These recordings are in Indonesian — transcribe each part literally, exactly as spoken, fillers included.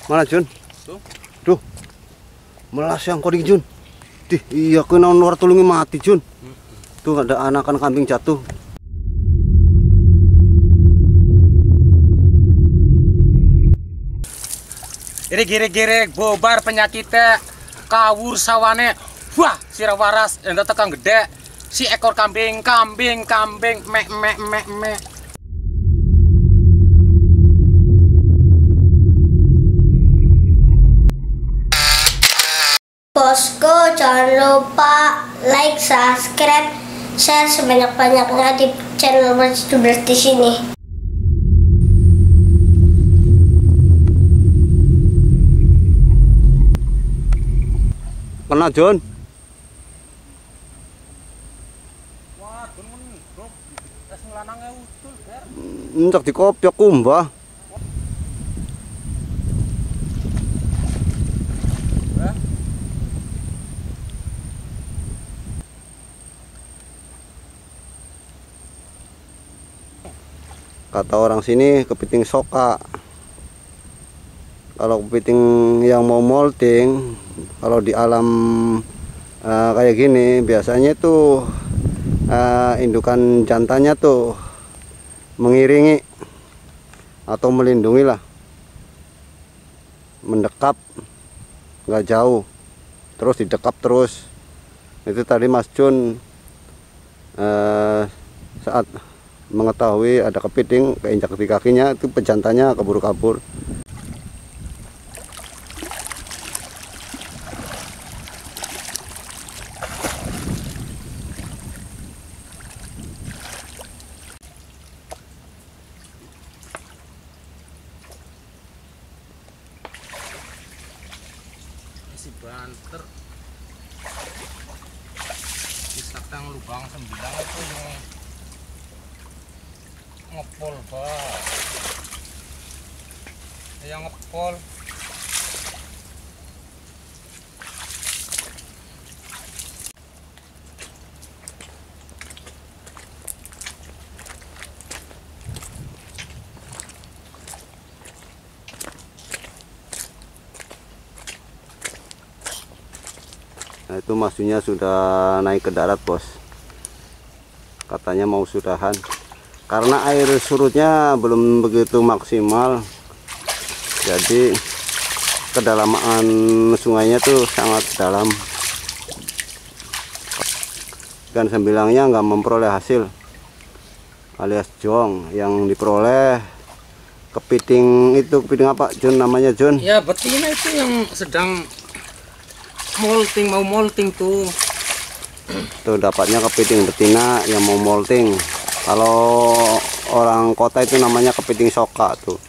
Mana Jun? Tuh. Duh. Melas yang koding Jun. Dih, iya kena luar tulungi mati Jun. Hmm. Tuh ada anakan kambing jatuh. Girik-girik bobar penyakitnya kawur sawane. Wah, sirawaras enda tekan gede. Si ekor kambing, kambing, kambing, mek mek mek mek. Bosku, jangan lupa like, subscribe, share sebanyak-banyaknya di channel Bertubers di sini. Kena John. Wah, John men, bro. Es ngelanangnya utul, Ber. Entek dikopiok kumbah. Kata orang sini kepiting soka. Kalau kepiting yang mau molting, kalau di alam uh, kayak gini biasanya tuh uh, indukan jantannya tuh mengiringi atau melindungi lah, mendekap nggak jauh, terus didekap terus. Itu tadi Mas Jun uh, saat mengetahui ada kepiting keinjak di kakinya, itu pejantannya kabur-kabur. Si banter di sakang lubang sembilan itu yang ngepol bah yang ngepol. Nah, itu maksudnya sudah naik ke darat bos, katanya mau sudahan karena air surutnya belum begitu maksimal, jadi kedalaman sungainya tuh sangat dalam. Ikan sembilangnya nggak memperoleh hasil alias jong, yang diperoleh kepiting itu. Kepiting apa Jun namanya Jun? Ya betina itu yang sedang molting, mau molting tuh. Tuh dapatnya kepiting betina yang mau molting. Kalau orang kota itu namanya kepiting soka tuh.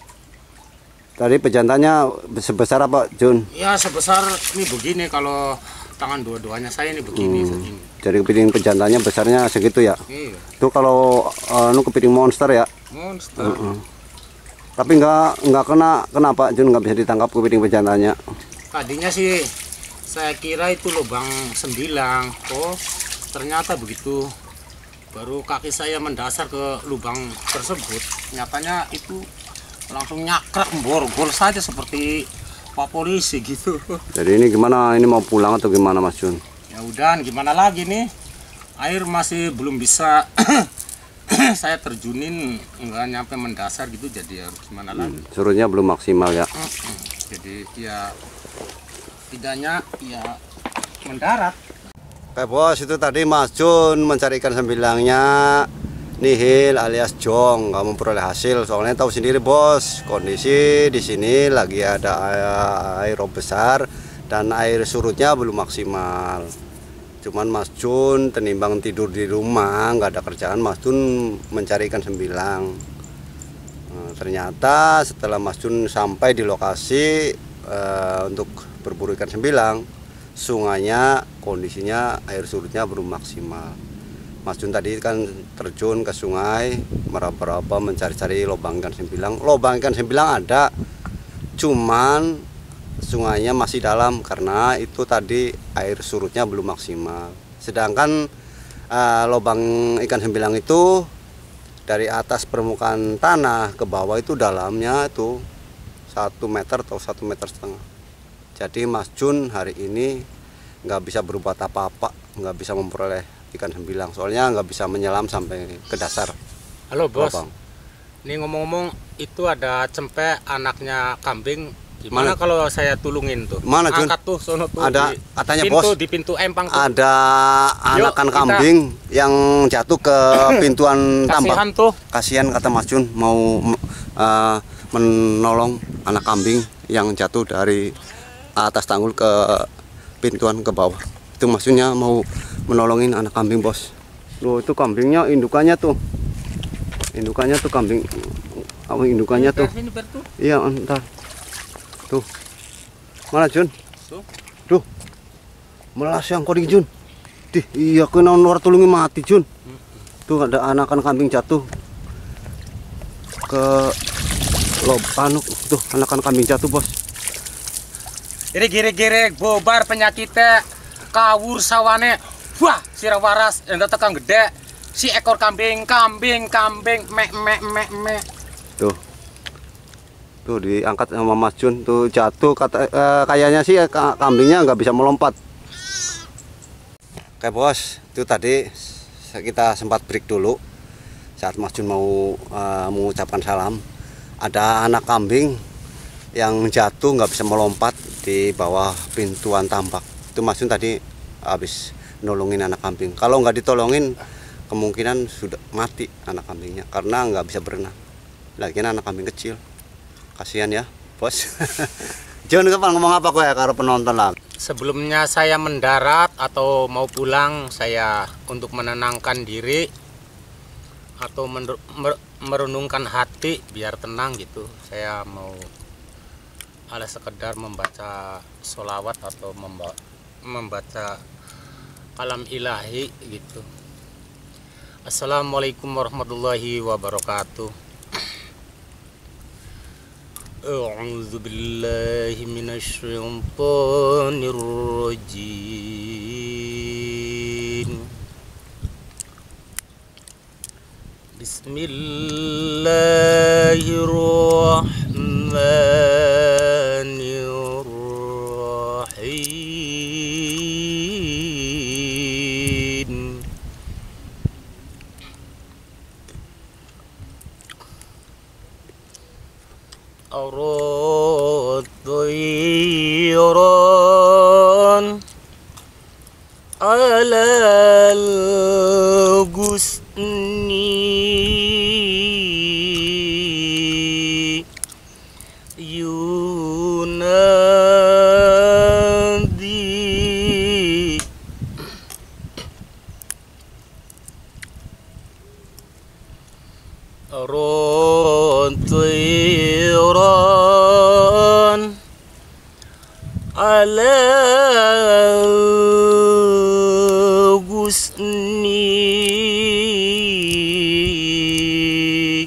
Tadi pejantannya sebesar apa Jun? Ya sebesar ini begini, kalau tangan dua-duanya saya ini begini. Hmm. Jadi kepiting pejantannya besarnya segitu ya? Iya. Tuh kalau uh, nu kepiting monster ya? Monster. Uh -uh. Tapi nggak nggak kena, kenapa Jun nggak bisa ditangkap kepiting pejantannya? Tadinya sih saya kira itu lubang sembilang, oh ternyata begitu. Baru kaki saya mendasar ke lubang tersebut, nyatanya itu langsung nyakrak borgol saja seperti Pak Polisi gitu. Jadi ini gimana? Ini mau pulang atau gimana Mas Jun? Ya udah, gimana lagi nih? Air masih belum bisa saya terjunin, nggak nyampe mendasar gitu, jadi harus gimana lagi? Hmm, surutnya belum maksimal ya. Jadi ya tidaknya ya mendarat. Oke bos, itu tadi Mas Jun mencari ikan sembilangnya nihil alias jong, nggak memperoleh hasil. Soalnya tahu sendiri bos, kondisi di sini lagi ada air rob besar dan air surutnya belum maksimal. Cuman Mas Jun tenimbang tidur di rumah nggak ada kerjaan, Mas Jun mencari ikan sembilang. Nah, ternyata setelah Mas Jun sampai di lokasi uh, untuk berburu ikan sembilang, sungainya kondisinya air surutnya belum maksimal. Mas Jun tadi kan terjun ke sungai meraba-raba mencari-cari lubang ikan sembilang. Lubang ikan sembilang ada, cuman sungainya masih dalam karena itu tadi air surutnya belum maksimal. Sedangkan uh, lubang ikan sembilang itu dari atas permukaan tanah ke bawah itu dalamnya itu satu meter atau satu meter setengah. Jadi Mas Jun hari ini nggak bisa berbuat apa-apa, nggak bisa memperoleh ikan sembilang, soalnya nggak bisa menyelam sampai ke dasar. Halo bos, Bang. Ini ngomong-ngomong itu ada cempek anaknya kambing. Gimana Mana? kalau saya tulungin tuh? Mana, Jun? Angkat tuh sono tuh. Ada, di katanya, pintu, bos. di pintu empang tuh. Ada Yuk, anakan kita- kambing yang jatuh ke pintuan tambak. Kasihan tuh. Kasihan kata Mas Jun, mau uh, menolong anak kambing yang jatuh dari atas tanggul ke pintuan ke bawah. Itu maksudnya mau menolongin anak kambing, bos. Loh, itu kambingnya indukannya tuh. Indukannya tuh kambing. Apa indukannya tuh? Ini ber tuh. Iya, entar. Tuh. Mana, Jun? Tuh. Duh. Melas yang koding, Jun. Dih, iya kena luar tulungi mati, Jun. Tuh ada anakan kambing jatuh ke lob anu tuh, anakan kambing jatuh, bos. Ini gire-gire bobar penyakitnya kawur sawane. Wah, sirah waras yang tekan gede. Si ekor kambing, kambing, kambing, me me me me. Tuh. Tuh diangkat sama Mas Jun, tuh jatuh kata eh, kayaknya sih ka- kambingnya nggak bisa melompat. Oke, bos, itu tadi kita sempat break dulu saat Mas Jun mau eh, mengucapkan salam. Ada anak kambing yang jatuh nggak bisa melompat di bawah pintuan tambak. Itu Mas Jun tadi habis nolongin anak kambing. Kalau nggak ditolongin kemungkinan sudah mati anak kambingnya karena nggak bisa berenang. Lagian anak kambing kecil. Kasihan ya, bos. Jangan kapan ngomong apa kok ya karo penonton lah. Sebelumnya saya mendarat atau mau pulang, saya untuk menenangkan diri atau mener- mer- merenungkan hati biar tenang gitu. Saya mau ala sekedar membaca sholawat atau memba- membaca kalam ilahi gitu. Assalamualaikum warahmatullahi wabarakatuh. A'udzu billahi minasyaitonir rajim. Bismillahirrahmanirrahim. Ar-Tayran alal gusni yunadi Ar-Tayran alal gusni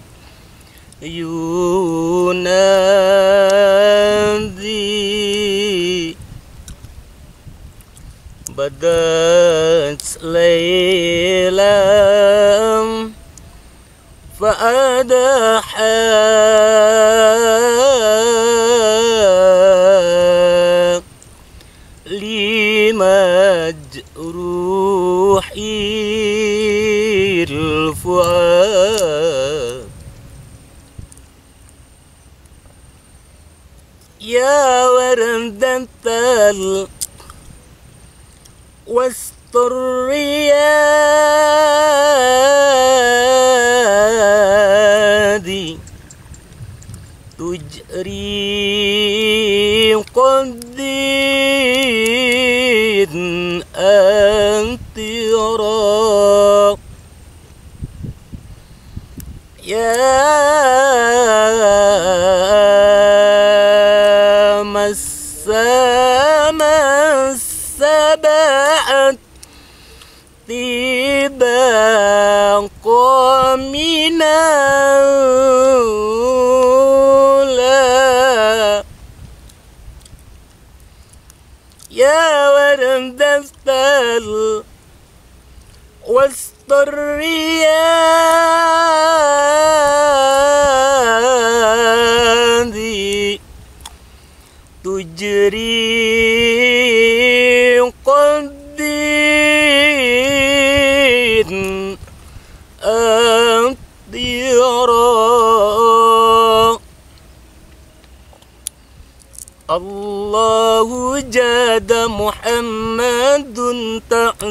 yunadi badat laylam فأدحى لمجروح الفؤاد يا وردة وسط الرياض تجري قديد أنت راق يا مسامى السبعة طباق من أولى يا وردة وسط الرياض tujri qaddin antiyara Allahu jada Muhammadun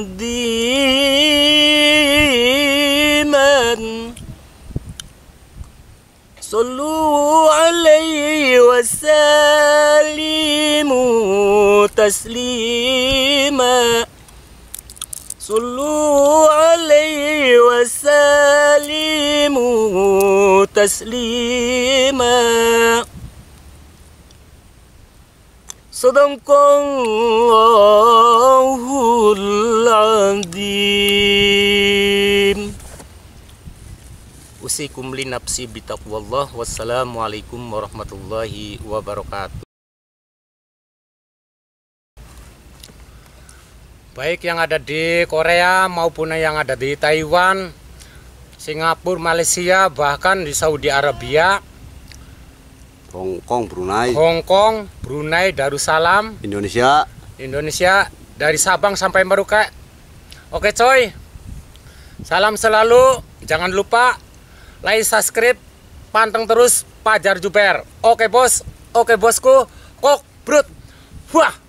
ta'diman Sallu alaihi wa sallimu taslima Sallu alaihi wa sallimu taslima Sadaqallahul azim. Usikum li nafsi bitaqwallah. Wassalamualaikum warahmatullahi wabarakatuh. Baik yang ada di Korea maupun yang ada di Taiwan, Singapura, Malaysia, bahkan di Saudi Arabia, Hong Kong, Brunei, Hong Kong, Brunei, Darussalam, Indonesia, Indonesia, dari Sabang sampai Merauke. Oke coy, salam selalu, jangan lupa like, subscribe, panteng terus Fajar Juber. Oke bos, oke bosku, kok brut, wah.